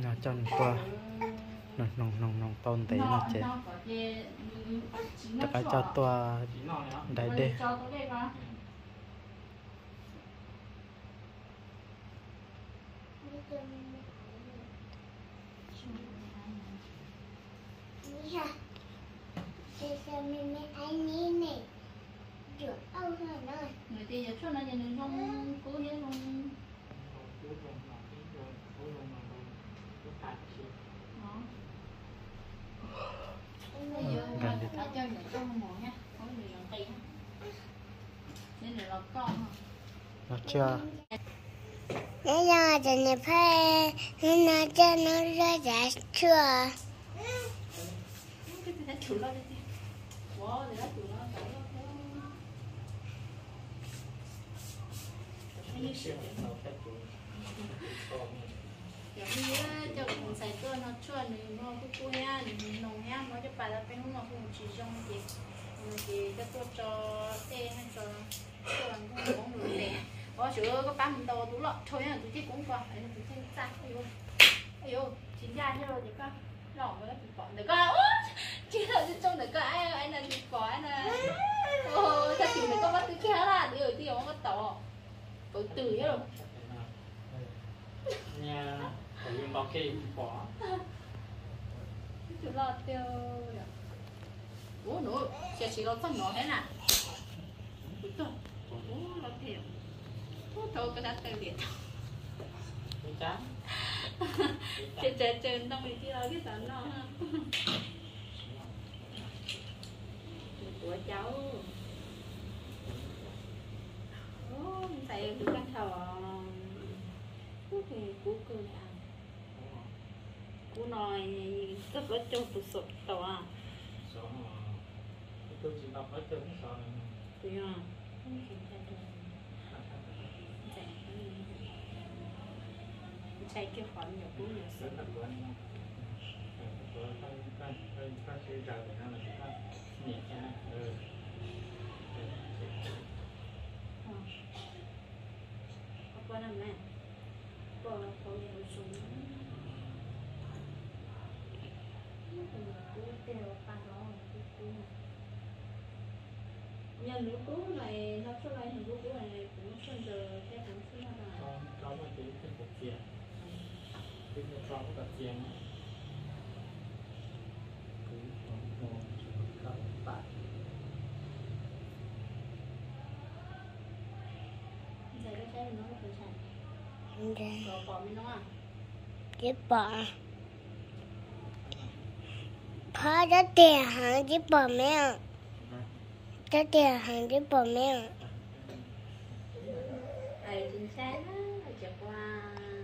nó chọn qua nòng tôn tí nó chế tất cả cho tua đại đê người thì giờ cho nó nhìn không cố hết không gần đi cho những con mồi nhá không bị làm tiền nên là con nó chưa nếu như cho nó phải nó cho nó ra giá chưa chủ lo đi wow để chủ lo cho mình xài tôi nó chua này nó cũng nha nồng nha nó cho bà là cái nó cũng chỉ trong thì cái tôi cho tê hay cho làm cũng không được nè có sữa có bán đồ tú lọ thôi nha tôi chỉ cũng qua ấy là tôi thấy xa ơi chín ra cho rồi thì con lỏng với thịt bò được con chỉ là trong được con anh là thịt bò anh là ta chỉ được con bắt cái kia là đi ở thì ông bắt tàu có từ hết rồi nhà phải dùng bao kê bỏ chú lo tiêu ủa nữa chỉ có phân nó hết nè ủa lo tiêu thôi cái đó tiêu điện chán chơi tao bị chi lo cái sản nó của cháu thầy được căn thờ thì cú cười ăn cú nói rất là trâu tụt sụt tàu à tôi chỉ đọc hết trơn cái này thì à chạy cái khoản nhiều cú nhiều rất là quan trọng các cái giờ để nó là các nhẹ nhàng qua năm này qua có nhiều súng cú tiêu pha đó cú nhân lúa cú này nó số này lúa cú này cũng phân giờ theo cũng số là có một tí cái cục tiền cái cho cái cục tiền cái bỏ khó cho tiền hàng cái bỏ mẹ cho tiền hàng cái bỏ mẹ thầy chính xác á chụp qua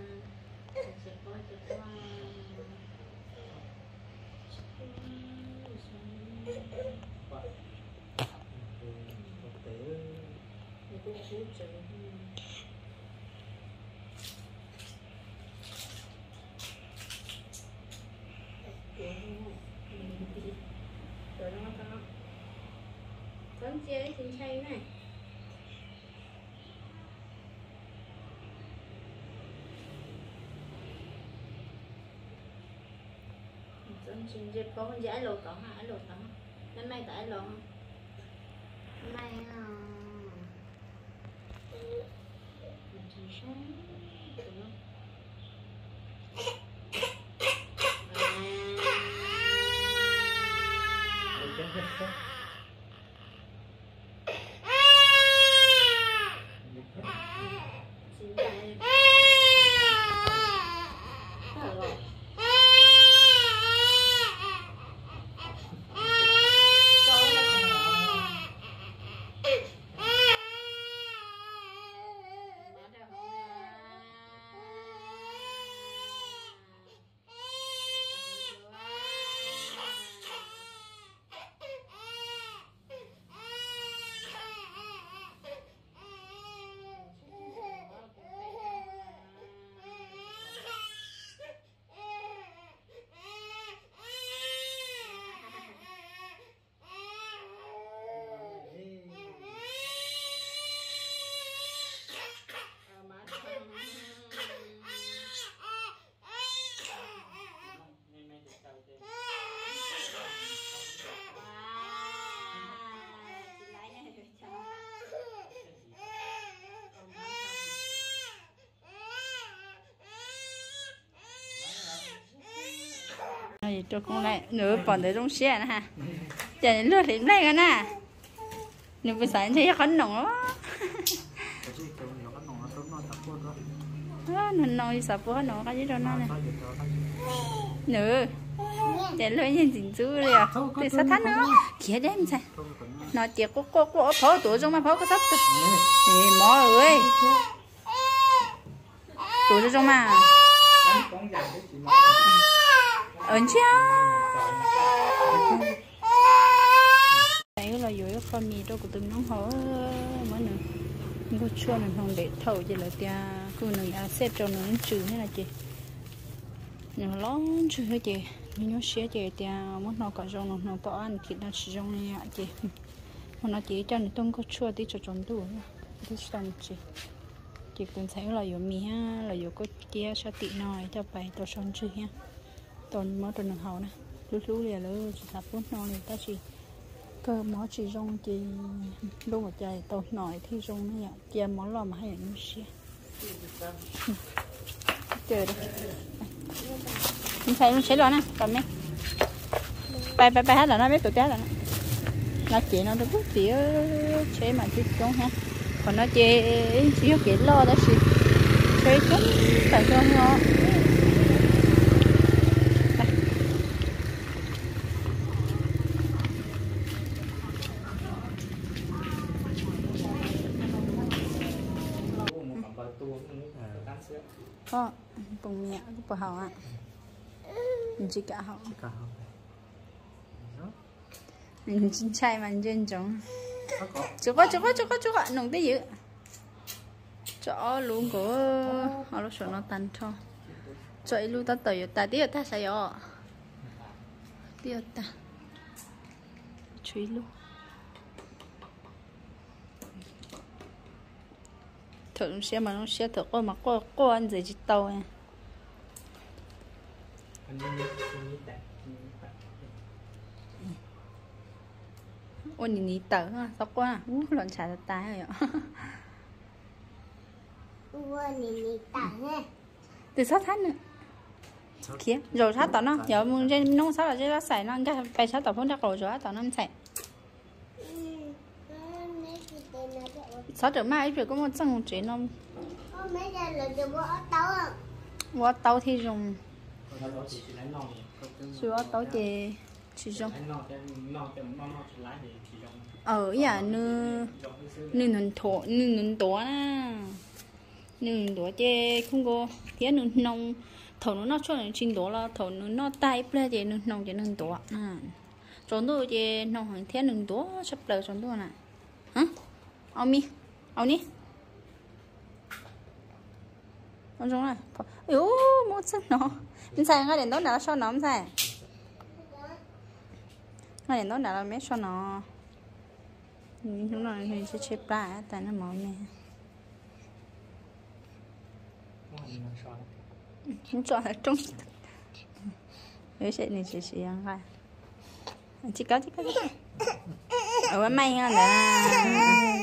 rồi nó con chơi thì say này con xin dẹp có con giải lột còn hả lột còn năm nay tại lột năm nay rồi cho con lại nữa còn để trong xe nữa ha giờ lướt thì đây cái nè nhưng bây giờ thấy khánh nồng lắm nó nói sao bữa nó cái gì đó nó này nữa để lưỡi nhìn chỉnh chú đi à thì sao thắt nữa kia đến sao nó chỉ có phô tuổi trong mà phô có sắp thì mọi người tuổi trong mà ấn chưa đấy là dưới con mì đâu của từng nóng hổ mới nữa có chua này không để thầu chỉ là tia cứ nừng xếp cho nó trừ thế là chị nhưng lón trừ hết chị nhưng xé chị tia muốn nó cả rong nó to ăn thịt nó chỉ rong này ạ chị nó chỉ cho nó tung có chua tí cho tròn đủ tí xong chị cũng thấy là有mì ha là有có kia cho tị nồi cho bài to son trừ ha toàn món tròn hậu nè lú liền lú chỉ tập bốn non này ta chỉ cơ món chỉ rong chỉ lúc mà chạy tàu nổi thì rong nó vậy món lò mà hay là nó xé chờ đây mình thấy nó xé rồi nè cầm mấy bay hết rồi nó biết tụi té rồi nó chị nó được tía chế mà chứ trống ha còn nó chế chỉ có cái lo đó xí chế trống tại cho nó cùng mẹ cũng bảo hậu ạ mình chỉ cả hậu mình chính trai mà dân giống chú có nồng tí dữ chỗ luôn của họ lúc nó tan cho chỗ ấy luôn ta tới ta tí ta sai rồi tí ta chui luôn thử xe mà nó xe thử coi mà có ăn gì chỉ tàu à ôi nhìn tờ ha sốc quá loạn xả ra tay rồi ạ từ sát thắt nữa kia rồi sát tao nó giờ muốn trên nông sát là trên nó xài nó cái phải sát tao phong chắc rồi tao nó xài sát được mai rồi có một chân chuyện không bó tàu thì dùng sữa tàu chỉ dùng ở nhà nư nư tổ na nư tổ chê không có thế nư nông thầu nó cho nên trình độ là thầu nó tay ple chê nư nông chê nư tổ à chọn tôi chê nông hàng thế nư tổ sắp lời chọn tôi nè hả ao mi ao ní con giống này yếu một chân nó mình xài ngay đến đó là sao nó không xài ngay đến đó là mấy sao nó chúng nó thì sẽ chép lại tại nó mỏi nè chúng chọn là trong nếu sẽ này chỉ ăn coi chỉ có ở may nha là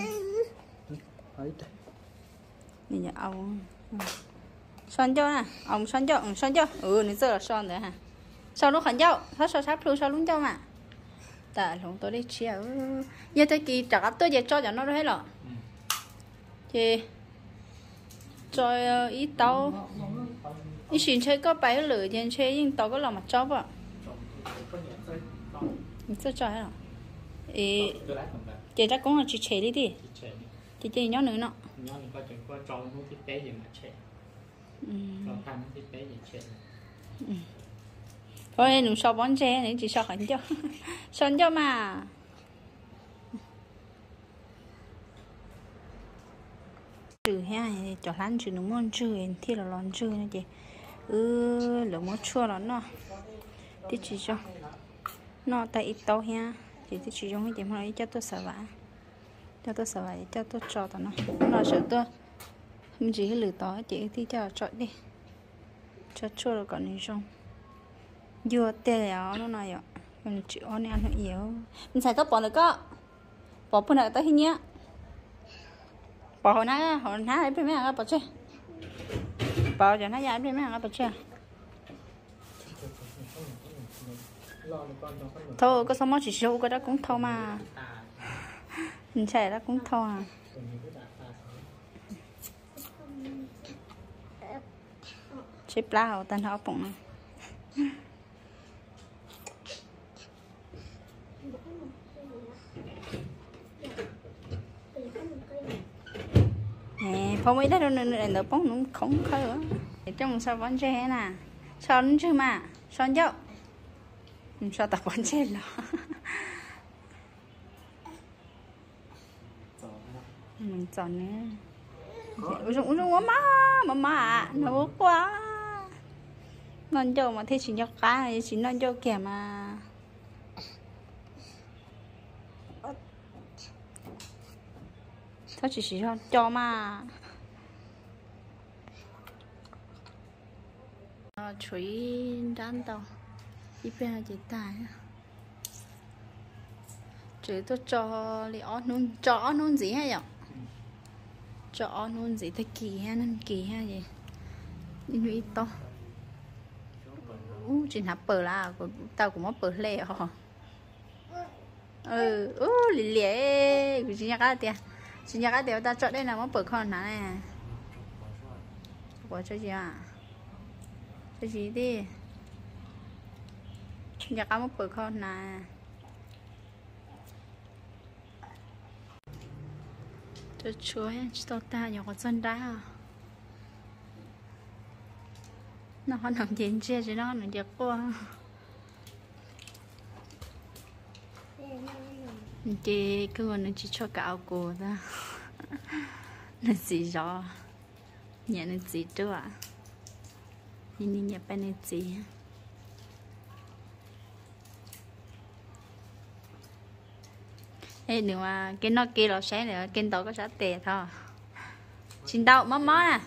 nhìn nhận ông son cho nè ông son cho nó giờ là son rồi hả sau nó khẩn dâu sao sắp luôn sau luôn cho mà tại lúc tôi đi chiều giờ tới kỳ trả tôi giờ cho nó hết rồi chị cho ít tàu ít xin chơi có bảy lửa tiền chơi nhưng tàu có lòng mặt chó vậy rất cho hết rồi chị ra cũng là chị chạy đi đi chị chơi nhớ nữa nọ thôi đừng so bón tre này chỉ so khẩn cho son cho mà trừ ha cho lăn trừ nó muốn trừ thì là lon trừ này chị lượng muốn chua lắm nó thì chỉ cho nó tại ít tao ha thì chỉ cho cái gì mà cho tôi sợ vả cho tôi cho tao nó sợ tôi mình chỉ lử tỏi chị thì cho chọi đi cho chua rồi còn đi xong vừa tê áo nó này ạ mình chịu ăn hơi yếu mình xài tóc bỏ được có bỏ phần này tới nhé bỏ hồi nãy đấy bên mấy hàng bỏ chơi bỏ cho nó dài bên mấy hàng bỏ chơi lo được con cho con mở thôi có sao mà chỉ show cái đó cũng thâu mà tà mình chạy đó cũng thâu à còn những cái đạn tà xếp lá hậu tan họ bụng này nè phong mấy đó đâu nên nó bóng nó không khơi nữa trong sao vẫn chơi nè son chứ mà son dậu sao tập vẫn chơi lo mình chọn nữa ui dồi má à nó quá non dâu mà thấy chỉ nhóc cá này chỉ non dâu kìa mà sao chỉ cho mà chuối đan tàu đi bên chị tài chuối tôi cho nôn gì hay vậy cho nôn gì thế kỳ ha nên kỳ ha gì đi nuôi to chỉ hấp bờ là tao cũng mất bờ lẹ hả lì lẹ chỉ nhà cá tiền ta chọn đây là mất bờ con này của cho gì à cho gì đi nhà cá mất bờ con này cho chuối cho ta nhỏ con dân đá nó nằm trên xe chứ nó giật qua chị cứ còn nó chỉ cho cạo cổ ta nó gì rõ nhà nó gì chứ ạ nhìn nhà bên này gì ê đừng mà cái nó kia là sáng nữa cái tàu có sát tè thôi xin đâu mắm mó à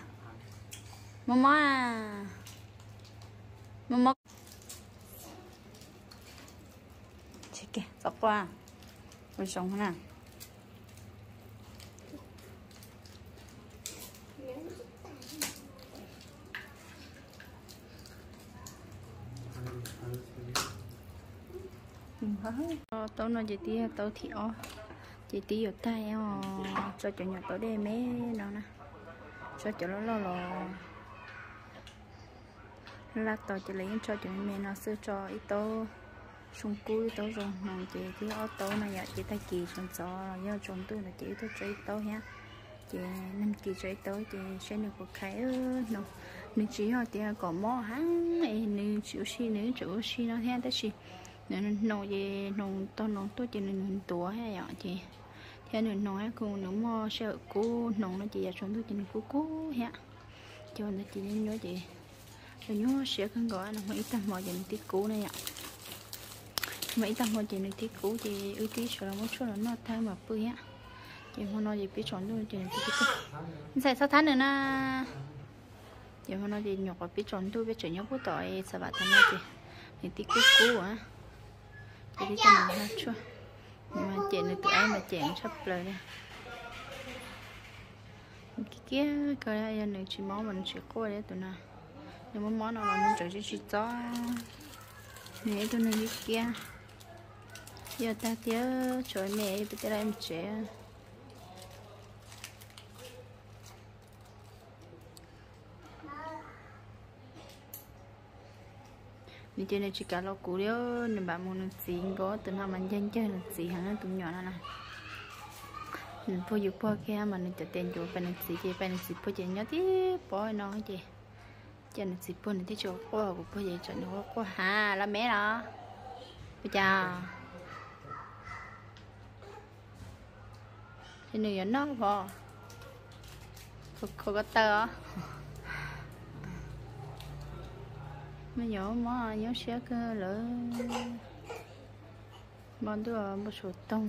mắm chết kìa sắp qua rồi sống nè tao nói chị tí tao thì chị tí ở tay cho chỗ nhỏ tao để mấy nó nè cho chỗ nó lo là tao chỉ lấy cho chỗ mẹ nó sửa cho ít tao xung cuối tao rồi nòng chị thì ở tao này giờ chị ta kỳ xong cho giờ chọn tôi là chị tôi chơi tao nhá chị năm kỳ chơi tao chị sẽ được một cái nó nếu chỉ họ thì có mỏ hắn nếu chịu xí nếu chịu xí nó theo tới xí nên nông gì nông tôi chỉ nên tua hay vậy chị theo nên nông ấy cũng nếu mà sợ cú nông nó chỉ là chúng tôi chỉ nên cú hả cho nên chỉ nên nói chị rồi nhớ sẽ không gọi là mấy tầm mọi chuyện tí cú này ạ mấy tầm mọi chuyện tí cú thì ưu tí sợ là một số là nó thay mà bươi á chị không nói gì biết chọn luôn chuyện tí cú sẽ sao tháng nữa na chị không nói gì nhọc biết chọn tôi biết chọn nhóc bút tỏi sao bạn thằng nói chị tí cú á chị đi cho mình ha chua mà chuyện này tụi em mà chuyện sắp lời đây cái kia coi đây này chỉ món mình chỉ coi đấy tụi nào nhưng món nào mà mình chọn chỉ cho nè tụi này cái kia giờ ta tía trời mẹ bây giờ em trẻ nên trên này chỉ cả lo cũ đó nên bạn muốn gì có từ nào mình dân chơi là gì hàng tụi nhỏ này nên bây giờ bao kia mà nên tự tiền cho bạn gì thì bạn gì bây giờ nhớ tí bỏ nó gì cho nên gì bây giờ cho qua của bây giờ cho nó qua ha là mẹ đó bây giờ thì người nó bỏ không có tơ mấy nhỏ mà nhớ xe cơ lỡ bọn tôi một số tông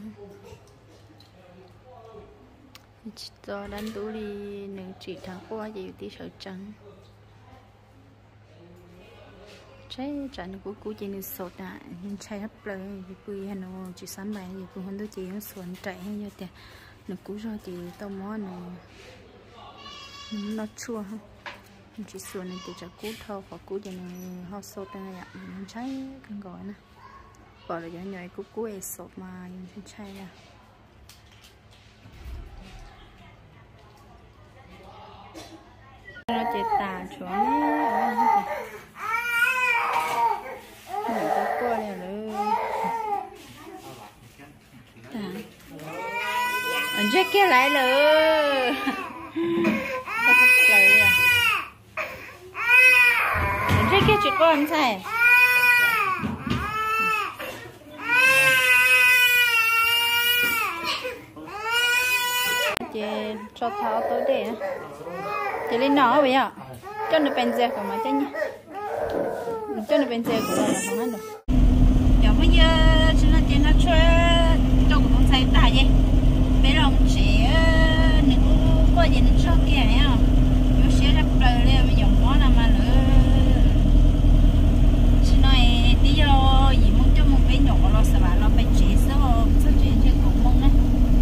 cho đánh đủ đi nâng chỉ thằng qua gì tí sợ trắng trái trắng của cô chị nên sốt à nhưng trái hấp lời thì bùi nó chỉ sắm bài thì cũng không đôi chị nó xuân chạy hay như thế nó cú rồi thì tao món này nó chua không chỉ xuân này thì chả cú thâu và cú gì này họ sốt này ạ trái cần gọi nè bỏ lại cho nhảy cú cú ấy sốt mà những chai à nó chỉ tà xuống nhảy cú cú này nữa anh chết kia lại rồi anh chết kia chỉ có anh sai chị cho tháo tới để chị lên nó bây giờ cho nó bên dè của mà chứ nhỉ cho nó bên dè của nó là không ăn được giờ bây giờ chúng nó tiền nó chơi trong cuộc sống ta vậy bé lòng sẽ nếu có gì nó cho kia này không nó sẽ rất đời lên bây giờ món nào mà nữa chị nói tí lo gì muốn cho một bé nhỏ lo sợ bà lo phải chế sao chuyện trên cổ mông đấy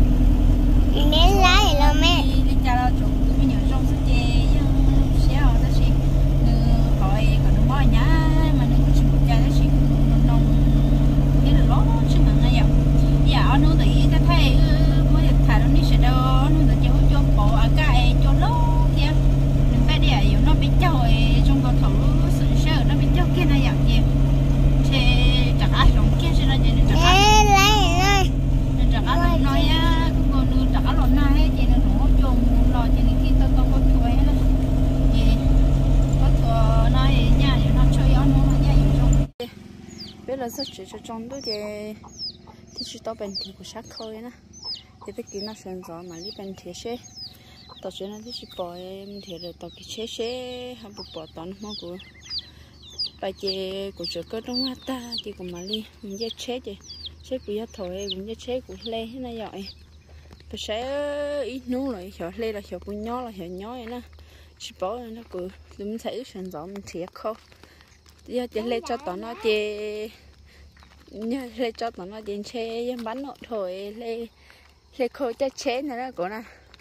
nên lá thì lo mẹ đi cha lo chụp tụi mình nhỏ trong sẽ chế sẽ họ sẽ chỉ gọi còn nó bỏ nhá mà nó chỉ một cha nó chỉ nông cái là lót chứ mà ngay vậy dạ nó thì ta thấy mới được thả nó đi sẽ đâu nó là cho bộ ở cái cho lót kia mình phải để ở nó bị trôi trong con thử sự sợ nó bị trôi kia này vậy gì thì chắc ai trong kia sẽ là gì nữa chắc ai chắc ai nói á con đưa chắc ai nói này chị nó nó chung lo cho nên khi tôi có thuê đó gì có thuê nói nhà thì nó chơi nó mà nhà dùng chung biết là rất chỉ cho trong đó thì chỉ tao bên thì của sát khơi nè thì tất cả nó sơn gió mà đi bên thì sẽ tao chỉ nó chỉ bỏ em thì rồi tao cái chế hay bỏ tao nó của bài chế của chỗ cơ trong mắt ta thì cũng mà đi mình chế chế của gia thôi cũng chế của lê thế này vậy tôi sẽ ít nú rồi hiểu lê là hiểu của nhỏ là hiểu nhỏ vậy nè chỉ bỏ nó của mình thấy sơn gió mình thiệt không giờ chế lê cho tao nó chế nhớ lê cho tao nó đến chế bắn nọ thôi lê khôi cho chế này đó của nè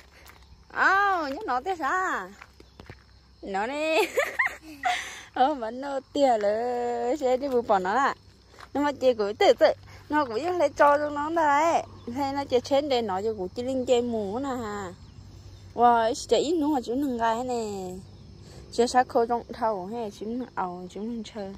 nhớ nó thế sao nó đi bắn nó tiền rồi chế đi bù bỏ nó à nhưng mà chế của tự nó cũng lê cho nó đấy thế nó chế chế để nó cho của chị linh chế mù nè wow chế ít nữa mà chúng đừng gai nè chế sát khôi trong thầu hay chúng chúng chơi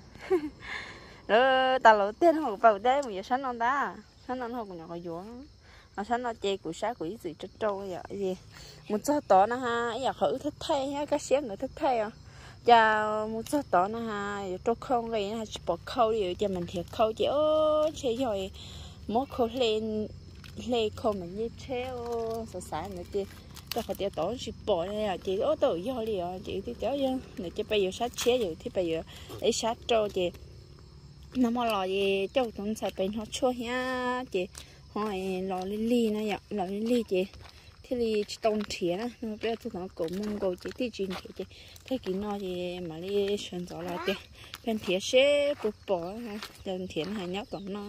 rồi ta lỡ tiền họ vào đây bây giờ sáng non ta sáng non họ cũng nhỏ cái gió mà sáng non chơi của sát của ý gì cho trâu vậy gì một số tỏ nó ha giờ thử thích thay ha cái xé người thích thay à cha một số tỏ nó ha trâu không cái này chỉ bỏ khâu đi cho mình thiệt khâu chứ chơi rồi mốt khâu lên khâu mình như treo sợ sải nữa chứ ta phải tiêu tỏ chỉ bỏ này là chị tự do đi à chị tiêu tỏ chứ này chứ bây giờ sát chế rồi thì bây giờ để sát trâu chị nó mà lò gì châu chúng sẽ bên họ chua nhá chị hỏi lò lili này ạ lò lili chị thì đi tông thía nó bây giờ tôi nói cổ mông cổ chị thì chuyện chị thế kỹ nó gì mà đi sơn gió lại tiền bên thía sẽ bột bỏ ha bên thía hay nhóc tụi nó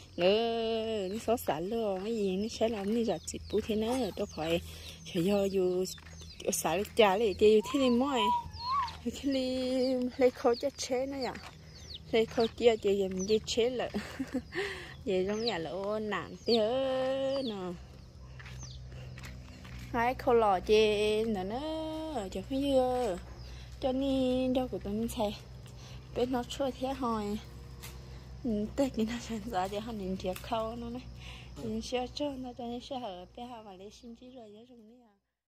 nữa đi xóa xả luôn cái gì nó sẽ làm như là chị bố thế nữa tôi phải do dù xả trà lại chị thì đi mỏi thì đi lấy khối chất chế nữa ạ đây khâu chia chị giờ mình đi chế lại về trong nhà lỗ nặng tí hết nè hai khâu lò chị nè nó cho cái dưa cho nên đâu của tôi mình xài bên nó chơi thế hồi tết thì nó sản ra thì họ nhìn thiệt khâu nó này nhìn xe cho nó cho nên xe hở bé họ mà lấy xin chỉ rồi nhớ trong này